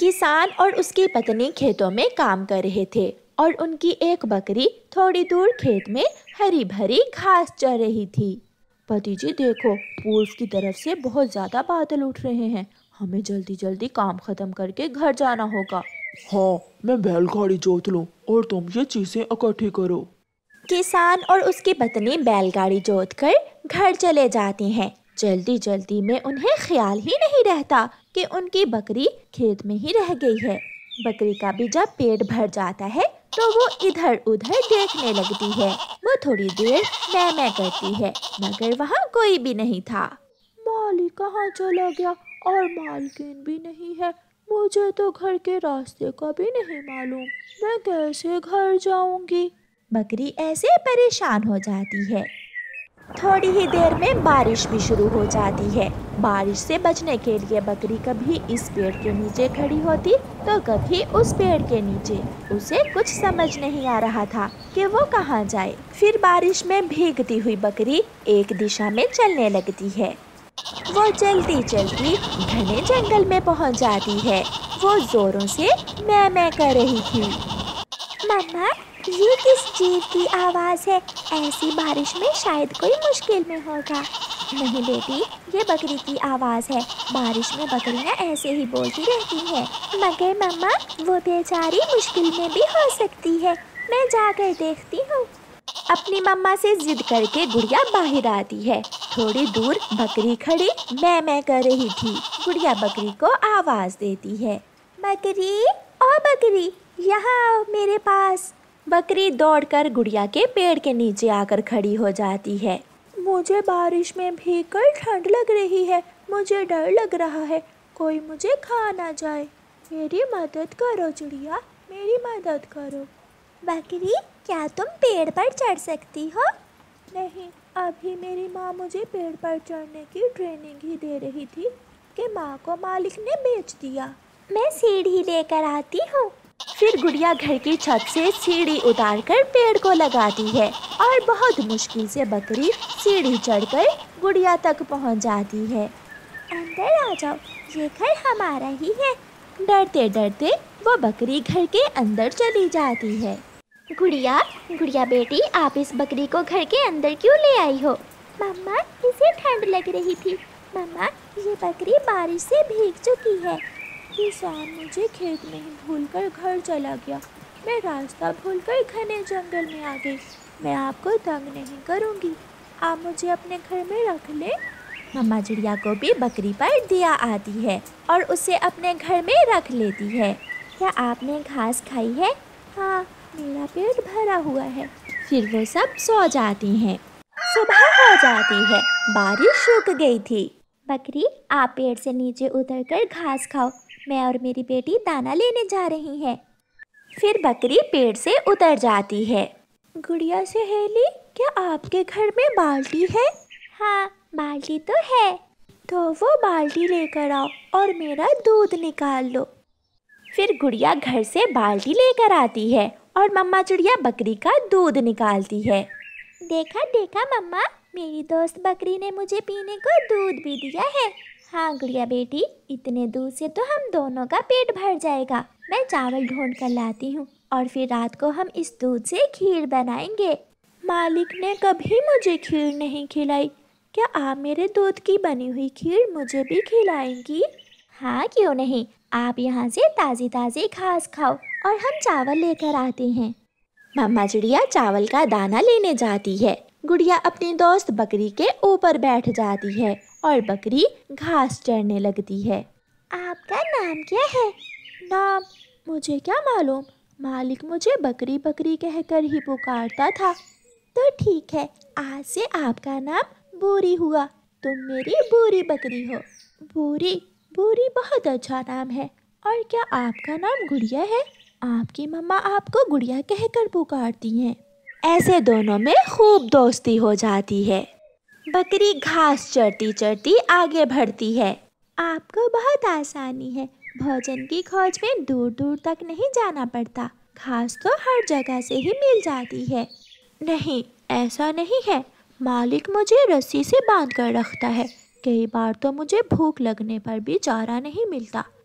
किसान और उसकी पत्नी खेतों में काम कर रहे थे और उनकी एक बकरी थोड़ी दूर खेत में हरी भरी घास चर रही थी। पति जी देखो, पूर्व की तरफ से बहुत ज्यादा बादल उठ रहे हैं। हमें जल्दी जल्दी काम खत्म करके घर जाना होगा। हाँ, मैं बैलगाड़ी जोत लूं और तुम ये चीजें इकट्ठी करो। किसान और उसकी पत्नी बैलगाड़ी जोतकर घर चले जाते हैं। जल्दी जल्दी में उन्हें ख्याल ही नहीं रहता कि उनकी बकरी खेत में ही रह गई है। बकरी का भी जब पेट भर जाता है तो वो इधर उधर देखने लगती है। वो थोड़ी देर मैं करती है, मगर वहाँ कोई भी नहीं था। मालिक कहाँ चला गया और मालकिन भी नहीं है। मुझे तो घर के रास्ते का भी नहीं मालूम। मैं कैसे घर जाऊंगी? बकरी ऐसे परेशान हो जाती है। थोड़ी ही देर में बारिश भी शुरू हो जाती है। बारिश से बचने के लिए बकरी कभी इस पेड़ के नीचे खड़ी होती तो कभी उस पेड़ के नीचे। उसे कुछ समझ नहीं आ रहा था कि वो कहाँ जाए। फिर बारिश में भीगती हुई बकरी एक दिशा में चलने लगती है। वो चलती चलती घने जंगल में पहुंच जाती है। वो जोरों से मैं कर रही थी। मम्मा, ये किस जीव की आवाज़ है? ऐसी बारिश में शायद कोई मुश्किल में होगा। नहीं बेटी, ये बकरी की आवाज़ है। बारिश में बकरियां ऐसे ही बोलती रहती हैं। मगर मम्मा, वो बेचारी मुश्किल में भी हो सकती है। मैं जाकर देखती हूँ। अपनी मम्मा से जिद करके गुड़िया बाहर आती है। थोड़ी दूर बकरी खड़ी मैं कर रही थी। गुड़िया बकरी को आवाज़ देती है, बकरी, ओ बकरी, यहाँ आओ मेरे पास। बकरी दौड़कर गुड़िया के पेड़ के नीचे आकर खड़ी हो जाती है। मुझे बारिश में भीगकर ठंड लग रही है। मुझे डर लग रहा है, कोई मुझे खा ना जाए। मेरी मदद करो चिड़िया, मेरी मदद करो। बकरी, क्या तुम पेड़ पर चढ़ सकती हो? नहीं, अभी मेरी माँ मुझे पेड़ पर चढ़ने की ट्रेनिंग ही दे रही थी कि माँ को मालिक ने बेच दिया। मैं सीढ़ी लेकर आती हूँ। फिर गुड़िया घर की छत से सीढ़ी उतारकर पेड़ को लगाती है और बहुत मुश्किल से बकरी सीढ़ी चढ़कर गुड़िया तक पहुँच जाती है। अंदर आ जाओ, ये घर हमारा ही है। डरते डरते वो बकरी घर के अंदर चली जाती है। गुड़िया, गुड़िया बेटी, आप इस बकरी को घर के अंदर क्यों ले आई हो? मम्मा, इसे ठंड लग रही थी। मम्मा, ये बकरी बारिश से भीग चुकी है। किसान मुझे खेत में ही भूलकर घर चला गया। मैं रास्ता भूलकर घने जंगल में आ गई। मैं आपको तंग नहीं करूँगी, आप मुझे अपने घर में रख ले। मम्मा चिड़िया को भी बकरी पर दया आती है और उसे अपने घर में रख लेती है। क्या आपने घास खाई है? हाँ, मेरा पेट भरा हुआ है। फिर वो सब सो जाती हैं। सुबह हो जाती है, बारिश रुक गई थी। बकरी, आप पेड़ से नीचे उतरकर घास खाओ। मैं और मेरी बेटी दाना लेने जा रही हैं। फिर बकरी पेड़ से उतर जाती है। गुड़िया सहेली, क्या आपके घर में बाल्टी है? हाँ, बाल्टी तो है। तो वो बाल्टी लेकर आओ और मेरा दूध निकाल लो। फिर गुड़िया घर से बाल्टी लेकर आती है और मम्मा चिड़िया बकरी का दूध निकालती है। देखा देखा मम्मा, मेरी दोस्त बकरी ने मुझे पीने को दूध भी दिया है। हाँ गुड़िया बेटी, इतने दूध से तो हम दोनों का पेट भर जाएगा। मैं चावल ढूंढ कर लाती हूँ और फिर रात को हम इस दूध से खीर बनाएंगे। मालिक ने कभी मुझे खीर नहीं खिलाई। क्या आप मेरे दूध की बनी हुई खीर मुझे भी खिलाएंगी? हाँ, क्यों नहीं। आप यहाँ से ताज़ी ताज़ी घास खाओ और हम चावल लेकर आते हैं। मम्मा चिड़िया चावल का दाना लेने जाती है। गुड़िया अपनी दोस्त बकरी के ऊपर बैठ जाती है और बकरी घास चरने लगती है। आपका नाम क्या है? नाम मुझे क्या मालूम, मालिक मुझे बकरी बकरी कहकर ही पुकारता था। तो ठीक है, आज से आपका नाम बूरी हुआ। तुम मेरी बूरी बकरी हो। बूरी, बूरी बहुत अच्छा नाम है। और क्या आपका नाम गुड़िया है? आपकी मम्मा आपको गुड़िया कहकर पुकारती हैं। ऐसे दोनों में खूब दोस्ती हो जाती है। बकरी घास चरती चरती आगे बढ़ती है। आपको बहुत आसानी है, भोजन की खोज में दूर दूर तक नहीं जाना पड़ता। घास तो हर जगह से ही मिल जाती है। नहीं, ऐसा नहीं है। मालिक मुझे रस्सी से बांध कर रखता है। कई बार तो मुझे भूख लगने पर भी चारा नहीं मिलता।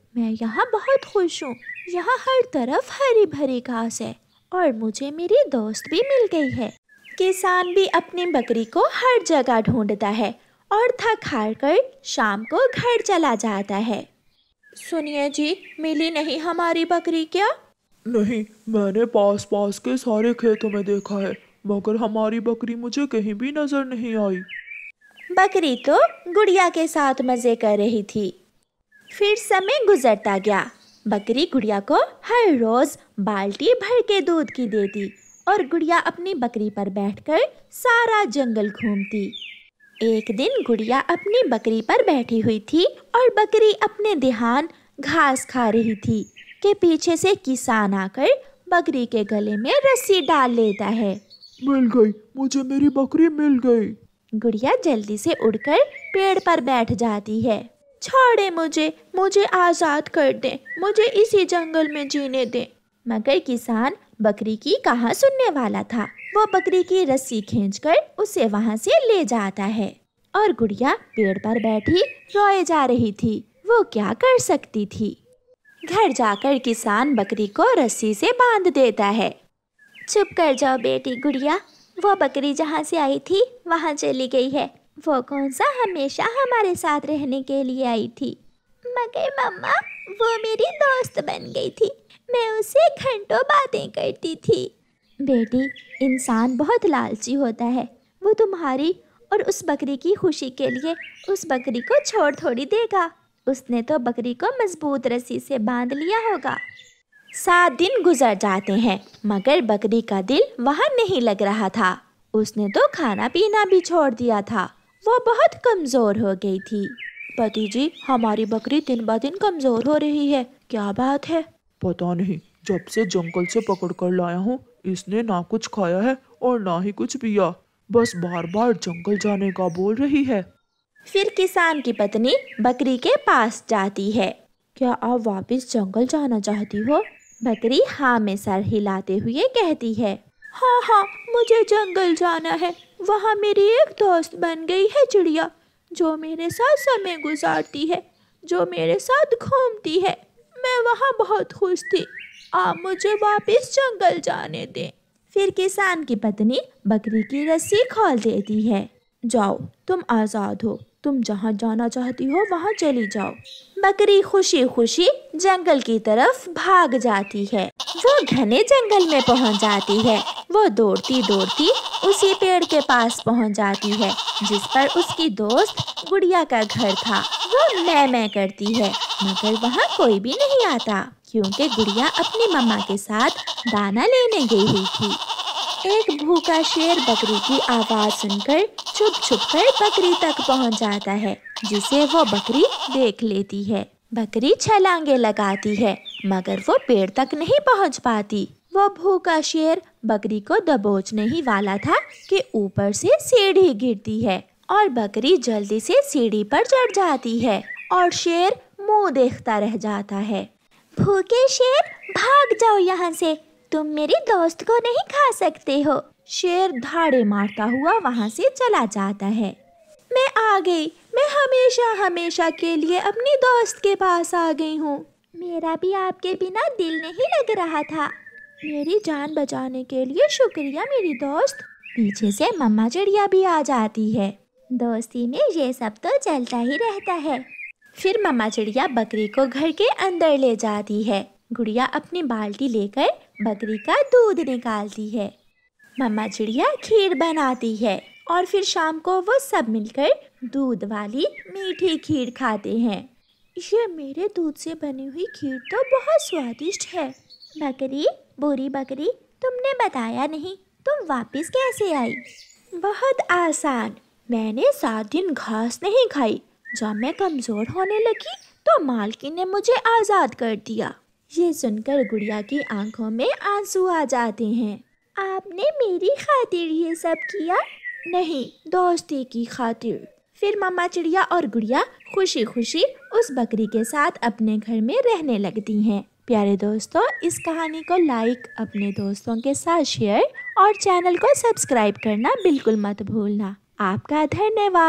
मैं यहाँ बहुत खुश हूँ। यहाँ हर तरफ हरी भरी घास है और मुझे मेरी दोस्त भी मिल गई है। किसान भी अपनी बकरी को हर जगह ढूंढता है और थक हार कर शाम को घर चला जाता है। सुनिए जी, मिली नहीं हमारी बकरी क्या? नहीं, मैंने पास पास के सारे खेतों में देखा है, मगर हमारी बकरी मुझे कहीं भी नजर नहीं आई। बकरी तो गुड़िया के साथ मजे कर रही थी। फिर समय गुजरता गया। बकरी गुड़िया को हर रोज बाल्टी भर के दूध की देती और गुड़िया अपनी बकरी पर बैठकर सारा जंगल घूमती। एक दिन गुड़िया अपनी बकरी पर बैठी हुई थी और बकरी अपने ध्यान घास खा रही थी कि पीछे से किसान आकर बकरी के गले में रस्सी डाल लेता है। मिल गई, मुझे मेरी बकरी मिल गई। गुड़िया जल्दी से उड़कर पेड़ पर बैठ जाती है। छोड़े मुझे आजाद कर दे, मुझे इसी जंगल में जीने दे। मगर किसान बकरी की कहाँ सुनने वाला था। वो बकरी की रस्सी खींचकर उसे वहाँ से ले जाता है और गुड़िया पेड़ पर बैठी रोए जा रही थी। वो क्या कर सकती थी। घर जाकर किसान बकरी को रस्सी से बांध देता है। चुप कर जाओ बेटी गुड़िया, वो बकरी जहाँ से आई थी वहाँ चली गई है। वो कौन सा हमेशा हमारे साथ रहने के लिए आई थी। मगर मम्मा, वो मेरी दोस्त बन गई थी, मैं उससे घंटों बातें करती थी। बेटी, इंसान बहुत लालची होता है। वो तुम्हारी और उस बकरी की खुशी के लिए उस बकरी को छोड़ थोड़ी देगा। उसने तो बकरी को मजबूत रस्सी से बांध लिया होगा। 7 दिन गुजर जाते हैं मगर बकरी का दिल वहाँ नहीं लग रहा था। उसने तो खाना पीना भी छोड़ दिया था। वो बहुत कमज़ोर हो गई थी। पति जी, हमारी बकरी दिन ब दिन कमज़ोर हो रही है, क्या बात है? पता नहीं, जब से जंगल से पकड़ कर लाया हूँ इसने ना कुछ खाया है और ना ही कुछ पिया, बस बार बार जंगल जाने का बोल रही है। फिर किसान की पत्नी बकरी के पास जाती है। क्या आप वापस जंगल जाना चाहती हो? बकरी हाँ में सर हिलाते हुए कहती है। हाँ, मुझे जंगल जाना है। वहाँ मेरी एक दोस्त बन गई है चिड़िया, जो मेरे साथ समय गुजारती है, जो मेरे साथ घूमती है। मैं वहाँ बहुत खुश थी। आप मुझे वापस जंगल जाने दें। फिर किसान की पत्नी बकरी की रस्सी खोल देती है। जाओ, तुम आज़ाद हो, तुम जहाँ जाना चाहती हो वहाँ चली जाओ। बकरी खुशी खुशी जंगल की तरफ भाग जाती है। वो घने जंगल में पहुँच जाती है। वो दौड़ती दौड़ती उसी पेड़ के पास पहुँच जाती है जिस पर उसकी दोस्त गुड़िया का घर था। वो मैं करती है मगर वहाँ कोई भी नहीं आता क्योंकि गुड़िया अपनी मम्मा के साथ दाना लेने गई हुई थी। एक भूखा शेर बकरी की आवाज़ सुनकर छुप कर बकरी तक पहुंच जाता है, जिसे वो बकरी देख लेती है। बकरी छलांगे लगाती है मगर वो पेड़ तक नहीं पहुंच पाती। वो भूखा शेर बकरी को दबोचने ही वाला था कि ऊपर से सीढ़ी गिरती है और बकरी जल्दी से सीढ़ी पर चढ़ जाती है और शेर मुंह देखता रह जाता है। भूखे शेर, भाग जाओ यहाँ से, तुम मेरी दोस्त को नहीं खा सकते हो। शेर धाड़े मारता हुआ वहाँ से चला जाता है। मैं आ गई, मैं हमेशा के लिए अपनी दोस्त के पास आ गई हूँ। मेरा भी आपके बिना दिल नहीं लग रहा था। मेरी जान बचाने के लिए शुक्रिया मेरी दोस्त। पीछे से मम्मा चिड़िया भी आ जाती है। दोस्ती में ये सब तो चलता ही रहता है। फिर मम्मा चिड़िया बकरी को घर के अंदर ले जाती है। गुड़िया अपनी बाल्टी लेकर बकरी का दूध निकालती है। मम्मा चिड़िया खीर बनाती है और फिर शाम को वो सब मिलकर दूध वाली मीठी खीर खाते हैं। ये मेरे दूध से बनी हुई खीर तो बहुत स्वादिष्ट है। बकरी, बुरी बकरी, तुमने बताया नहीं, तुम वापस कैसे आई? बहुत आसान, मैंने 7 दिन घास नहीं खाई। जब मैं कमज़ोर होने लगी तो मालकिन ने मुझे आज़ाद कर दिया। ये सुनकर गुड़िया की आंखों में आंसू आ जाते हैं। आपने मेरी खातिर ये सब किया? नहीं, दोस्ती की खातिर। फिर मम्मा चिड़िया और गुड़िया खुशी खुशी उस बकरी के साथ अपने घर में रहने लगती हैं। प्यारे दोस्तों, इस कहानी को लाइक, अपने दोस्तों के साथ शेयर और चैनल को सब्सक्राइब करना बिल्कुल मत भूलना। आपका धन्यवाद।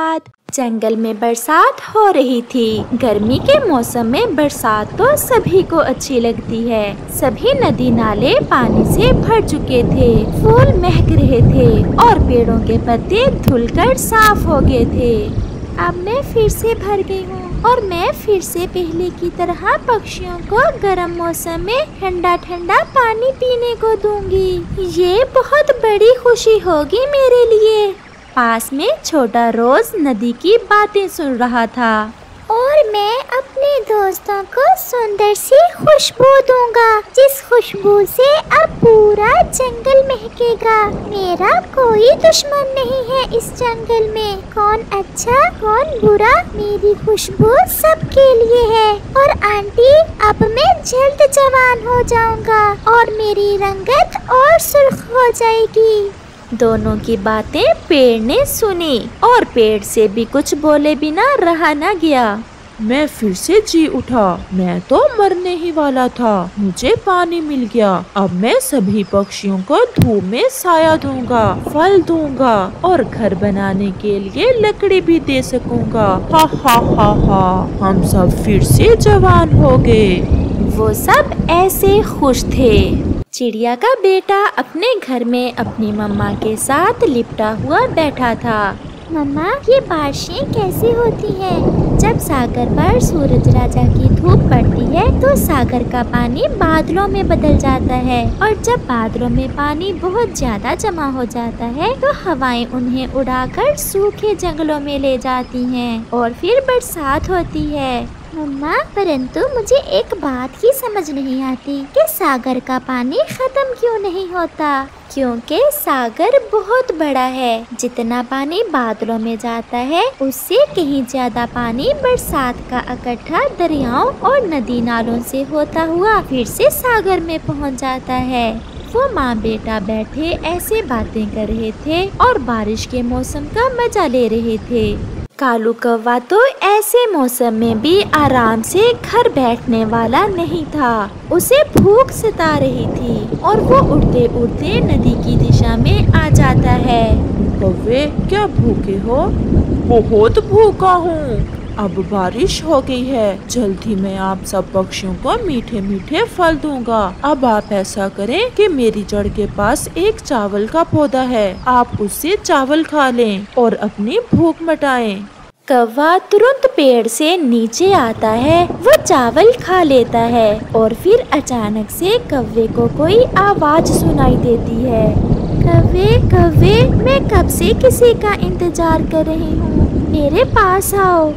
जंगल में बरसात हो रही थी। गर्मी के मौसम में बरसात तो सभी को अच्छी लगती है। सभी नदी नाले पानी से भर चुके थे, फूल महक रहे थे और पेड़ों के पत्ते धुलकर साफ हो गए थे। अब मैं फिर से भर गई हूँ और मैं फिर से पहले की तरह पक्षियों को गर्म मौसम में ठंडा ठंडा पानी पीने को दूंगी। ये बहुत बड़ी खुशी होगी मेरे लिए। पास में छोटा रोज नदी की बातें सुन रहा था। और मैं अपने दोस्तों को सुंदर सी खुशबू दूंगा, जिस खुशबू से अब पूरा जंगल महकेगा। मेरा कोई दुश्मन नहीं है इस जंगल में। कौन अच्छा कौन बुरा, मेरी खुशबू सबके लिए है। और आंटी, अब मैं जल्द जवान हो जाऊंगा और मेरी रंगत और सुर्ख हो जाएगी। दोनों की बातें पेड़ ने सुनी और पेड़ से भी कुछ बोले बिना रहा न गया। मैं फिर से जी उठा। मैं तो मरने ही वाला था, मुझे पानी मिल गया। अब मैं सभी पक्षियों को धूप में साया दूंगा, फल दूंगा और घर बनाने के लिए लकड़ी भी दे सकूंगा। हा हा हा हा, हम सब फिर से जवान हो गए। वो सब ऐसे खुश थे। चिड़िया का बेटा अपने घर में अपनी मम्मा के साथ लिपटा हुआ बैठा था। मम्मा, ये बारिशें कैसे होती हैं? जब सागर पर सूरज राजा की धूप पड़ती है तो सागर का पानी बादलों में बदल जाता है, और जब बादलों में पानी बहुत ज्यादा जमा हो जाता है तो हवाएं उन्हें उड़ाकर सूखे जंगलों में ले जाती हैं और फिर बरसात होती है। मम्मा, परंतु मुझे एक बात ही समझ नहीं आती कि सागर का पानी खत्म क्यों नहीं होता? क्योंकि सागर बहुत बड़ा है। जितना पानी बादलों में जाता है उससे कहीं ज्यादा पानी बरसात का इकट्ठा दरियाओं और नदी नालों से होता हुआ फिर से सागर में पहुंच जाता है। वो माँ बेटा बैठे ऐसे बातें कर रहे थे और बारिश के मौसम का मजा ले रहे थे। कालू कौवा तो ऐसे मौसम में भी आराम से घर बैठने वाला नहीं था। उसे भूख सता रही थी और वो उड़ते उड़ते नदी की दिशा में आ जाता है। कौवे, क्या भूखे हो? बहुत भूखा हूँ। अब बारिश हो गई है, जल्दी मैं आप सब पक्षियों को मीठे मीठे फल दूंगा। अब आप ऐसा करें कि मेरी जड़ के पास एक चावल का पौधा है, आप उससे चावल खा लें और अपनी भूख मिटाएं। कौवा तुरंत पेड़ से नीचे आता है, वो चावल खा लेता है और फिर अचानक से कौवे को कोई आवाज सुनाई देती है। कौवे कौवे, मैं कब से किसी का इंतजार कर रही हूँ, मेरे पास आओ।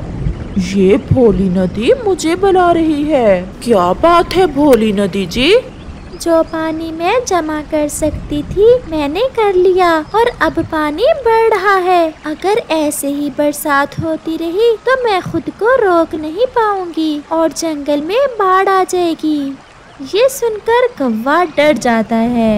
ये भोली नदी मुझे बुला रही है। क्या बात है भोली नदी जी? जो पानी मैं जमा कर सकती थी मैंने कर लिया और अब पानी बढ़ रहा है। अगर ऐसे ही बरसात होती रही तो मैं खुद को रोक नहीं पाऊंगी और जंगल में बाढ़ आ जाएगी। ये सुनकर कौवा डर जाता है।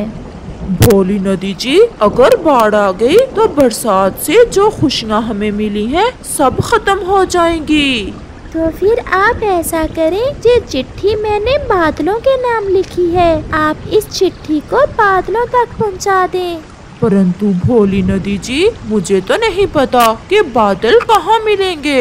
भोली नदी जी, अगर बाढ़ आ गई तो बरसात से जो खुशियाँ हमें मिली हैं सब खत्म हो जाएंगी। तो फिर आप ऐसा करें, ये चिट्ठी मैंने बादलों के नाम लिखी है, आप इस चिट्ठी को बादलों तक पहुंचा दें। परंतु भोली नदी जी, मुझे तो नहीं पता कि बादल कहाँ मिलेंगे।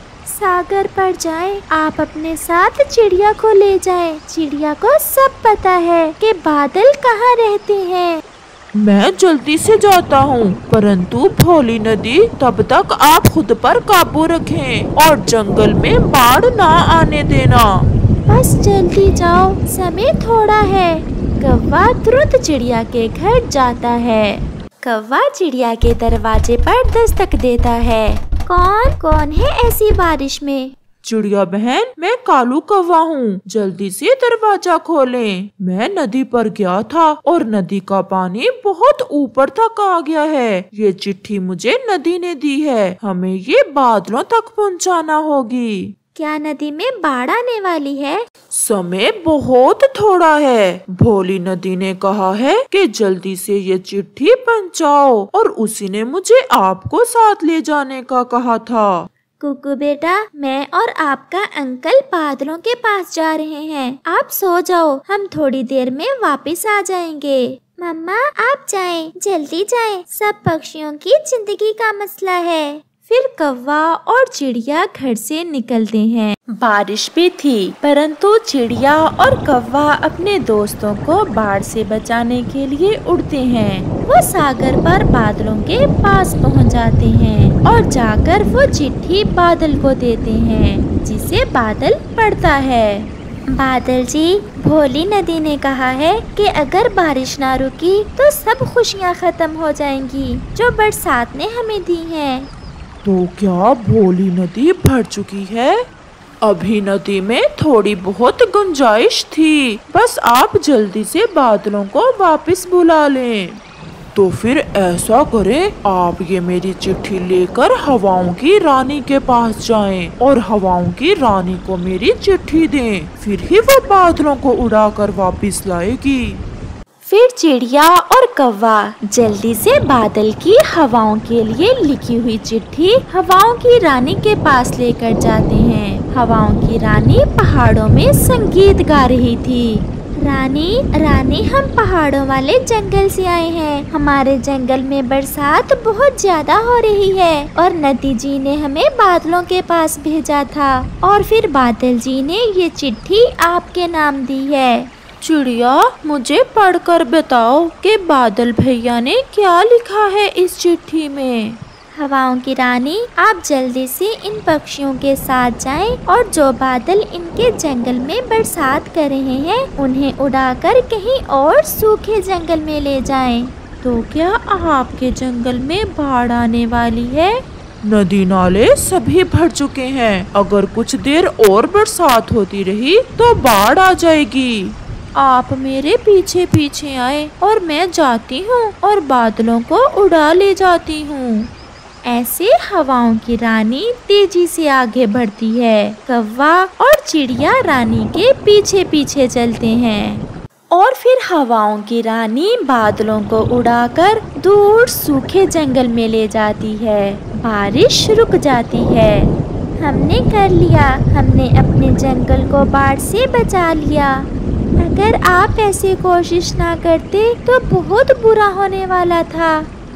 सागर पर जाएं, आप अपने साथ चिड़िया को ले जाएं। चिड़िया को सब पता है कि बादल कहाँ रहते हैं। मैं जल्दी से जाता हूँ, परंतु भोली नदी, तब तक आप खुद पर काबू रखें और जंगल में बाढ़ ना आने देना। बस जल्दी जाओ, समय थोड़ा है। कौवा तुरंत चिड़िया के घर जाता है। कौवा चिड़िया के दरवाजे पर दस्तक देता है। कौन है ऐसी बारिश में? चिड़िया बहन, मैं कालू कौवा हूँ, जल्दी से दरवाजा खोलें। मैं नदी पर गया था और नदी का पानी बहुत ऊपर तक आ गया है। ये चिट्ठी मुझे नदी ने दी है, हमें ये बादलों तक पहुँचाना होगी। क्या नदी में बाढ़ आने वाली है? समय बहुत थोड़ा है। भोली नदी ने कहा है कि जल्दी से ये चिट्ठी पहुँचाओ और उसी ने मुझे आपको साथ ले जाने का कहा था। कुकू बेटा, मैं और आपका अंकल बादलों के पास जा रहे हैं। आप सो जाओ, हम थोड़ी देर में वापस आ जाएंगे। मम्मा, आप जाएं, जल्दी जाएं, सब पक्षियों की जिंदगी का मसला है। फिर कौवा और चिड़िया घर से निकलते हैं। बारिश भी थी, परंतु चिड़िया और कौवा अपने दोस्तों को बाढ़ से बचाने के लिए उड़ते हैं। वो सागर पर बादलों के पास पहुंच जाते हैं और जाकर वो चिट्ठी बादल को देते हैं, जिसे बादल पढ़ता है। बादल जी, भोली नदी ने कहा है कि अगर बारिश ना रुकी तो सब खुशियाँ खत्म हो जाएंगी जो बरसात ने हमें दी हैं। तो क्या भोली नदी भर चुकी है? अभी नदी में थोड़ी बहुत गुंजाइश थी, बस आप जल्दी से बादलों को वापस बुला लें। तो फिर ऐसा करें, आप ये मेरी चिट्ठी लेकर हवाओं की रानी के पास जाएं और हवाओं की रानी को मेरी चिट्ठी दें, फिर ही वो बादलों को उड़ाकर वापस लाएगी। फिर चिड़िया और कौवा जल्दी से बादल की हवाओं के लिए लिखी हुई चिट्ठी हवाओं की रानी के पास लेकर जाते हैं। हवाओं की रानी पहाड़ों में संगीत गा रही थी। रानी, रानी, हम पहाड़ों वाले जंगल से आए हैं। हमारे जंगल में बरसात बहुत ज्यादा हो रही है और नदी जी ने हमें बादलों के पास भेजा था और फिर बादल जी ने ये चिट्ठी आपके नाम दी है। चिड़िया, मुझे पढ़कर बताओ कि बादल भैया ने क्या लिखा है इस चिट्ठी में। हवाओं की रानी, आप जल्दी से इन पक्षियों के साथ जाएं और जो बादल इनके जंगल में बरसात कर रहे हैं उन्हें उड़ाकर कहीं और सूखे जंगल में ले जाएं। तो क्या आपके जंगल में बाढ़ आने वाली है? नदी नाले सभी भर चुके हैं, अगर कुछ देर और बरसात होती रही तो बाढ़ आ जाएगी। आप मेरे पीछे पीछे आए और मैं जाती हूँ और बादलों को उड़ा ले जाती हूँ। ऐसे हवाओं की रानी तेजी से आगे बढ़ती है। कौवा और चिड़िया रानी के पीछे पीछे चलते हैं और फिर हवाओं की रानी बादलों को उड़ाकर दूर सूखे जंगल में ले जाती है। बारिश रुक जाती है। हमने कर लिया, हमने अपने जंगल को बाढ़ से बचा लिया। अगर आप ऐसी कोशिश ना करते तो बहुत बुरा होने वाला था।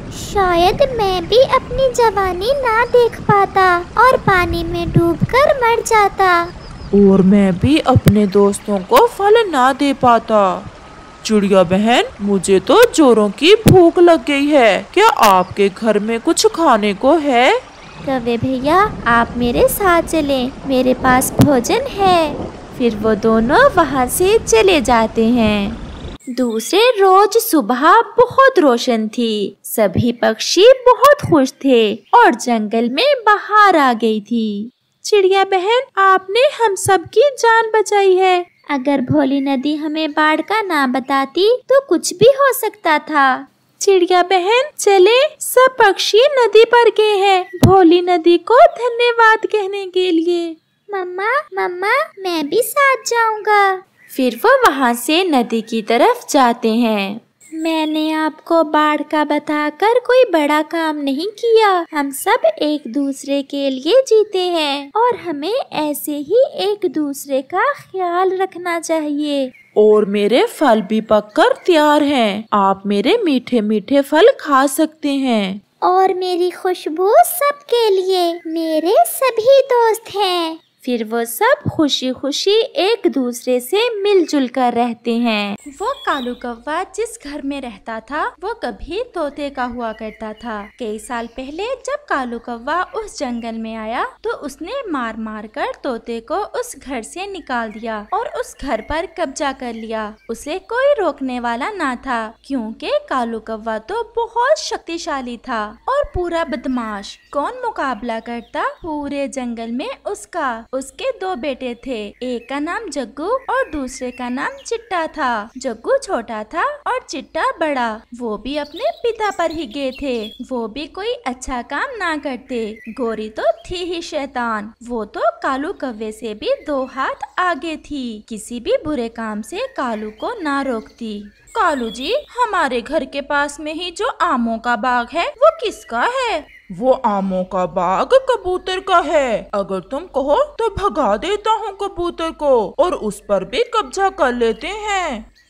शायद मैं भी अपनी जवानी ना देख पाता और पानी में डूबकर मर जाता। और मैं भी अपने दोस्तों को फल ना दे पाता। चिड़िया बहन, मुझे तो जोरों की भूख लग गई है। क्या आपके घर में कुछ खाने को है? कौवे भैया, आप मेरे साथ चलें, मेरे पास भोजन है। फिर वो दोनों वहाँ से चले जाते हैं। दूसरे रोज सुबह बहुत रोशन थी। सभी पक्षी बहुत खुश थे और जंगल में बाहर आ गई थी। चिड़िया बहन, आपने हम सब की जान बचाई है। अगर भोली नदी हमें बाढ़ का ना बताती तो कुछ भी हो सकता था। चिड़िया बहन, चले, सब पक्षी नदी पर गए हैं भोली नदी को धन्यवाद कहने के लिए। मम्मा, मम्मा, मैं भी साथ जाऊंगा। फिर वो वहाँ से नदी की तरफ जाते हैं। मैंने आपको बाढ़ का बताकर कोई बड़ा काम नहीं किया। हम सब एक दूसरे के लिए जीते हैं और हमें ऐसे ही एक दूसरे का ख्याल रखना चाहिए। और मेरे फल भी पककर तैयार हैं। आप मेरे मीठे मीठे फल खा सकते हैं। और मेरी खुशबू सबके लिए, मेरे सभी दोस्त हैं। फिर वो सब खुशी खुशी एक दूसरे से मिलजुल कर रहते हैं। वो कालू कौवा जिस घर में रहता था वो कभी तोते का हुआ करता था। कई साल पहले जब कालू कौवा उस जंगल में आया तो उसने मार मार कर तोते को उस घर से निकाल दिया और उस घर पर कब्जा कर लिया। उसे कोई रोकने वाला ना था, क्योंकि कालू कौवा तो बहुत शक्तिशाली था और पूरा बदमाश। कौन मुकाबला करता पूरे जंगल में उसका। उसके दो बेटे थे, एक का नाम जग्गू और दूसरे का नाम चिट्टा था। जग्गू छोटा था और चिट्टा बड़ा। वो भी अपने पिता पर ही गए थे। वो भी कोई अच्छा काम ना करते। गोरी तो थी ही शैतान। वो तो कालू कौवे से भी 2 हाथ आगे थी। किसी भी बुरे काम से कालू को ना रोकती। कालू जी, हमारे घर के पास में ही जो आमों का बाग है वो किसका है? वो आमों का बाग कबूतर का है। अगर तुम कहो तो भगा देता हूँ कबूतर को और उस पर भी कब्जा कर लेते हैं।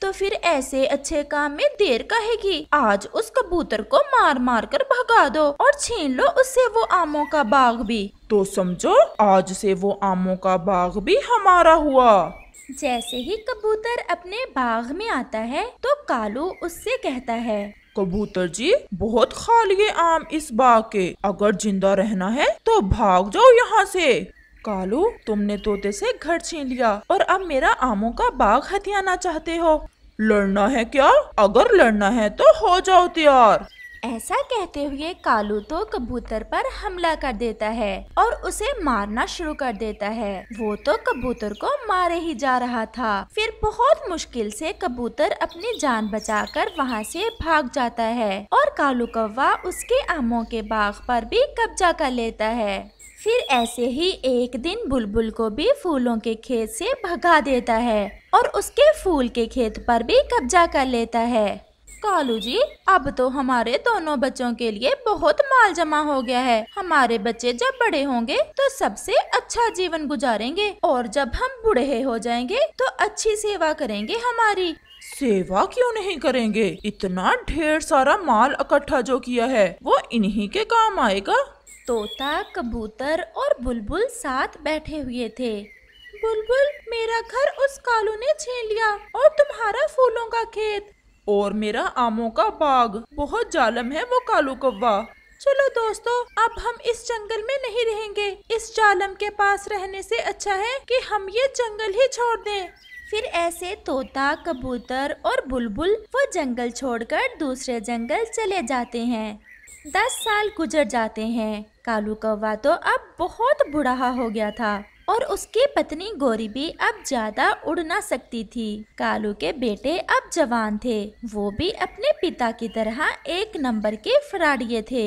तो फिर ऐसे अच्छे काम में देर काहेगी? आज उस कबूतर को मार मार कर भगा दो और छीन लो उससे वो आमों का बाग भी। तो समझो आज से वो आमों का बाग भी हमारा हुआ। जैसे ही कबूतर अपने बाग में आता है तो कालू उससे कहता है, कबूतर जी बहुत खा लिए आम इस बाग के, अगर जिंदा रहना है तो भाग जाओ यहाँ से। कालू, तुमने तोते से घर छीन लिया और अब मेरा आमों का बाग हथियाना चाहते हो। लड़ना है क्या? अगर लड़ना है तो हो जाओ तैयार। ऐसा कहते हुए कालू तो कबूतर पर हमला कर देता है और उसे मारना शुरू कर देता है। वो तो कबूतर को मारे ही जा रहा था। फिर बहुत मुश्किल से कबूतर अपनी जान बचाकर वहाँ से भाग जाता है और कालू कौवा उसके आमों के बाग पर भी कब्जा कर लेता है। फिर ऐसे ही एक दिन बुलबुल को भी फूलों के खेत से भगा देता है और उसके फूल के खेत पर भी कब्जा कर लेता है। कालू जी, अब तो हमारे दोनों बच्चों के लिए बहुत माल जमा हो गया है। हमारे बच्चे जब बड़े होंगे तो सबसे अच्छा जीवन गुजारेंगे और जब हम बूढ़े हो जाएंगे तो अच्छी सेवा करेंगे हमारी। सेवा क्यों नहीं करेंगे? इतना ढेर सारा माल इकट्ठा जो किया है वो इन्हीं के काम आएगा। तोता, कबूतर और बुलबुल साथ बैठे हुए थे। बुलबुल, मेरा घर उस कालू ने छीन लिया और तुम्हारा फूलों का खेत और मेरा आमों का बाग। बहुत जालिम है वो कालू कौवा। चलो दोस्तों, अब हम इस जंगल में नहीं रहेंगे। इस जालिम के पास रहने से अच्छा है कि हम ये जंगल ही छोड़ दें। फिर ऐसे तोता, कबूतर और बुलबुल वो जंगल छोड़कर दूसरे जंगल चले जाते हैं। 10 साल गुजर जाते हैं। कालू कौवा तो अब बहुत बूढ़ा हो गया था और उसकी पत्नी गोरी भी अब ज्यादा उड़ ना सकती थी। कालू के बेटे अब जवान थे। वो भी अपने पिता की तरह एक नंबर के फराडिये थे।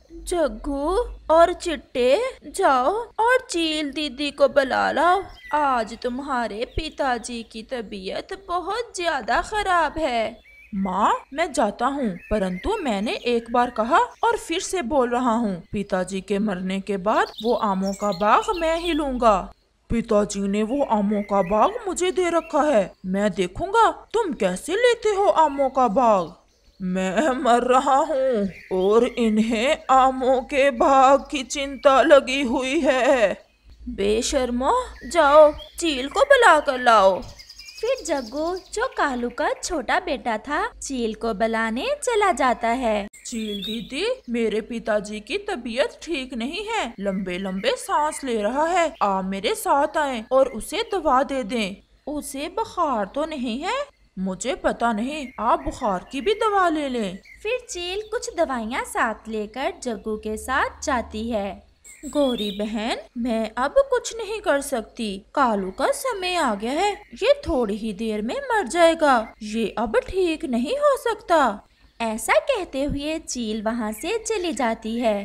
जग्गू और चिट्टे, जाओ और चील दीदी को बुला लाओ। आज तुम्हारे पिताजी की तबीयत बहुत ज्यादा खराब है। माँ, मैं जाता हूँ, परंतु मैंने एक बार कहा और फिर से बोल रहा हूँ, पिताजी के मरने के बाद वो आमों का बाग मैं ही लूँगा। पिताजी ने वो आमों का बाग मुझे दे रखा है। मैं देखूंगा तुम कैसे लेते हो आमों का बाग। मैं मर रहा हूँ और इन्हें आमों के बाग की चिंता लगी हुई है। बेशर्मो, जाओ चील को बुला कर लाओ। फिर जग्गू, जो कालू का छोटा बेटा था, चील को बुलाने चला जाता है। चील दीदी, मेरे पिताजी की तबीयत ठीक नहीं है, लंबे लंबे सांस ले रहा है। आप मेरे साथ आएं और उसे दवा दे दें। उसे बुखार तो नहीं है? मुझे पता नहीं, आप बुखार की भी दवा ले लें। फिर चील कुछ दवाइयाँ साथ लेकर जग्गू के साथ जाती है। गोरी बहन, मैं अब कुछ नहीं कर सकती। कालू का समय आ गया है, ये थोड़ी ही देर में मर जाएगा। ये अब ठीक नहीं हो सकता। ऐसा कहते हुए चील वहाँ से चली जाती है।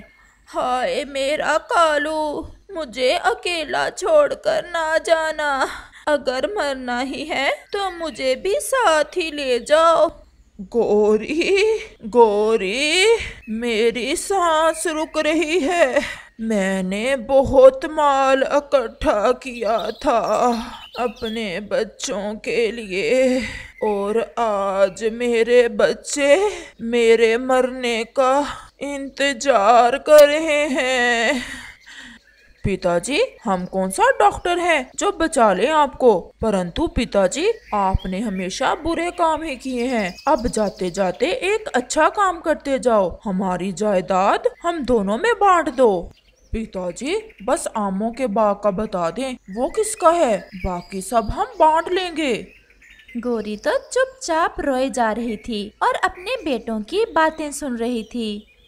हाय मेरा कालू, मुझे अकेला छोड़कर ना जाना। अगर मरना ही है तो मुझे भी साथ ही ले जाओ। गोरी, गोरी, मेरी सांस रुक रही है। मैंने बहुत माल इकट्ठा किया था अपने बच्चों के लिए और आज मेरे बच्चे मेरे मरने का इंतजार कर रहे हैं। पिताजी, हम कौन सा डॉक्टर हैं जो बचा ले आपको, परंतु पिताजी आपने हमेशा बुरे काम ही किए हैं। अब जाते जाते एक अच्छा काम करते जाओ, हमारी जायदाद हम दोनों में बांट दो। पिताजी, बस आमों के बाग का बता दें, वो किसका है, बाकी सब हम बांट लेंगे। गोरी तो चुपचाप रोए जा रही थी और अपने बेटों की बातें सुन रही थी।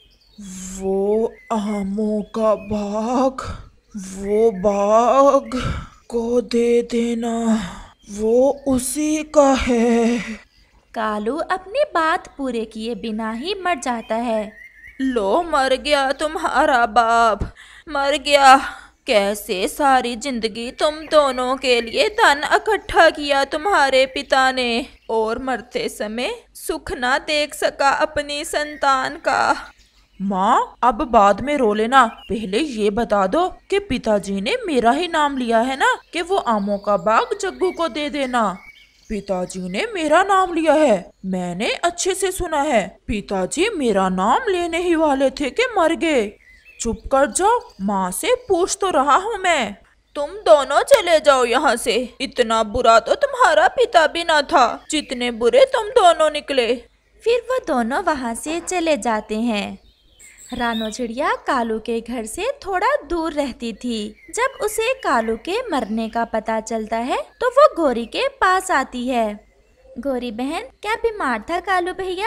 वो आमों का बाग, वो बाग को दे देना, वो उसी का है। कालू अपनी बात पूरे किए बिना ही मर जाता है। लो, मर गया तुम्हारा बाप, मर गया। कैसे सारी जिंदगी तुम दोनों के लिए धन इकट्ठा किया तुम्हारे पिता ने और मरते समय सुख ना देख सका अपनी संतान का। माँ, अब बाद में रो लेना, पहले ये बता दो कि पिताजी ने मेरा ही नाम लिया है ना कि वो आमों का बाग जग्गू को दे देना। पिताजी ने मेरा नाम लिया है, मैंने अच्छे से सुना है। पिताजी मेरा नाम लेने ही वाले थे कि मर गए। चुप कर जाओ, माँ से पूछ तो रहा हूँ मैं। तुम दोनों चले जाओ यहाँ से। इतना बुरा तो तुम्हारा पिता भी ना था जितने बुरे तुम दोनों निकले। फिर वो दोनों वहाँ से चले जाते हैं। रानो चिड़िया कालू के घर से थोड़ा दूर रहती थी। जब उसे कालू के मरने का पता चलता है तो वो गोरी के पास आती है। गोरी बहन, क्या बीमार था कालू भैया?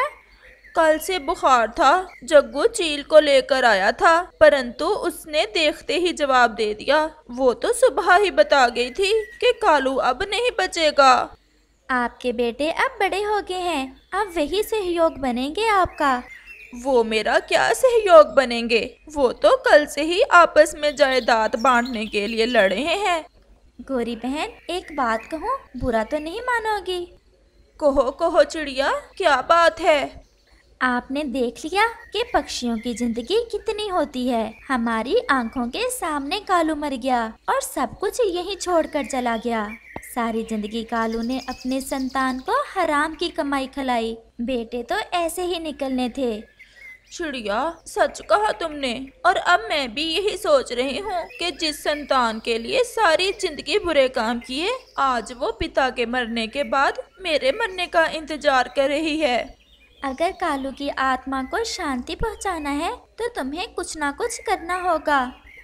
कल से बुखार था। जग्गू चील को लेकर आया था, परंतु उसने देखते ही जवाब दे दिया। वो तो सुबह ही बता गई थी कि कालू अब नहीं बचेगा। आपके बेटे अब बड़े हो गए हैं, अब वही सहयोग बनेंगे आपका। वो मेरा क्या सहयोग बनेंगे? वो तो कल से ही आपस में जायदाद बांटने के लिए लड़े हैं। गोरी बहन, एक बात कहूँ, बुरा तो नहीं मानोगी? कहो कहो चिड़िया, क्या बात है? आपने देख लिया कि पक्षियों की जिंदगी कितनी होती है। हमारी आंखों के सामने कालू मर गया और सब कुछ यहीं छोड़कर चला गया। सारी जिंदगी कालू ने अपने संतान को हराम की कमाई खिलाई। बेटे तो ऐसे ही निकलने थे। चिड़िया, सच कहा तुमने। और अब मैं भी यही सोच रही हूँ कि जिस संतान के लिए सारी जिंदगी बुरे काम किए, आज वो पिता के मरने के बाद मेरे मरने का इंतजार कर रही है। अगर कालू की आत्मा को शांति पहुँचाना है तो तुम्हें कुछ ना कुछ करना होगा।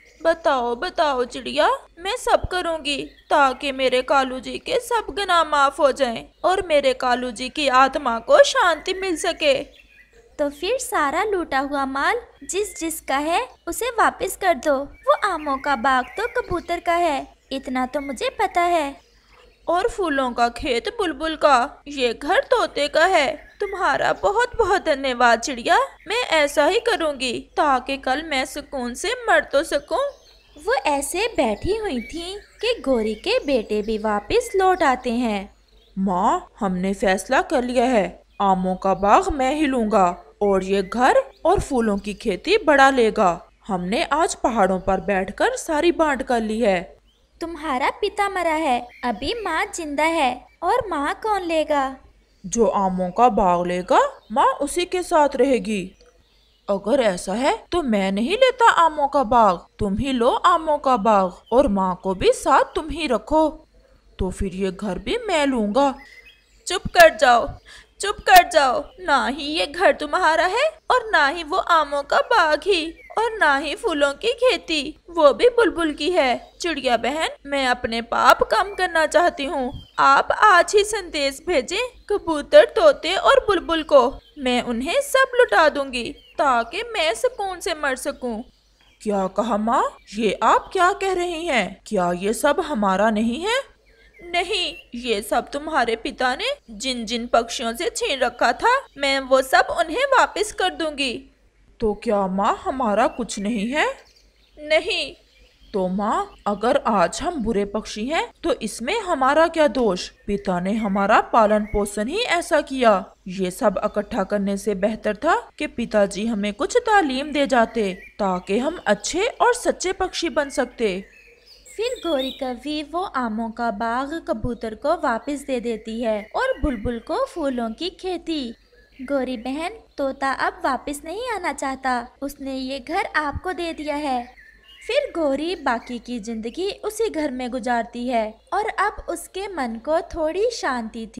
बताओ बताओ चिड़िया, मैं सब करूँगी ताकि मेरे कालू जी के सब गुनाह माफ हो जाएं और मेरे कालू जी की आत्मा को शांति मिल सके। तो फिर सारा लूटा हुआ माल जिसका है उसे वापस कर दो। वो आमों का बाग तो कबूतर का है, इतना तो मुझे पता है। और फूलों का खेत बुलबुल का, ये घर तोते का है। तुम्हारा बहुत बहुत धन्यवाद चिड़िया, मैं ऐसा ही करूँगी ताकि कल मैं सुकून से मर तो सकूं। वो ऐसे बैठी हुई थी कि गोरी के बेटे भी वापस लौट आते हैं। माँ, हमने फैसला कर लिया है, आमों का बाग मैं ही लूंगा और ये घर और फूलों की खेती बढ़ा लेगा। हमने आज पहाड़ों पर बैठकर सारी बांट कर ली है। तुम्हारा पिता मरा है, अभी माँ जिंदा है, और माँ कौन लेगा? जो आमों का बाग लेगा, माँ उसी के साथ रहेगी। अगर ऐसा है तो मैं नहीं लेता आमों का बाग, तुम ही लो आमों का बाग और माँ को भी साथ तुम ही रखो। तो फिर ये घर भी मैं लूंगा। चुप कर जाओ, चुप कर जाओ। ना ही ये घर तुम्हारा है और ना ही वो आमों का बाग ही, और ना ही फूलों की खेती, वो भी बुलबुल की है। चिड़िया बहन, मैं अपने पाप कम करना चाहती हूँ। आप आज ही संदेश भेजें कबूतर, तोते और बुलबुल को। मैं उन्हें सब लुटा दूंगी ताकि मैं सुकून से मर सकूं। क्या कहा माँ? ये आप क्या कह रही हैं? क्या ये सब हमारा नहीं है? नहीं, ये सब तुम्हारे पिता ने जिन जिन पक्षियों से छीन रखा था, मैं वो सब उन्हें वापस कर दूंगी। तो क्या माँ हमारा कुछ नहीं है? नहीं। तो माँ, अगर आज हम बुरे पक्षी हैं तो इसमें हमारा क्या दोष? पिता ने हमारा पालन पोषण ही ऐसा किया। ये सब इकट्ठा करने से बेहतर था कि पिताजी हमें कुछ तालीम दे जाते ताकि हम अच्छे और सच्चे पक्षी बन सकते। फिर गोरी कभी वो आमों का बाग कबूतर को वापस दे देती है और बुलबुल को फूलों की खेती। गोरी बहन, तोता अब वापस नहीं आना चाहता, उसने ये घर आपको दे दिया है। फिर गोरी बाकी की जिंदगी उसी घर में गुजारती है और अब उसके मन को थोड़ी शांति थी।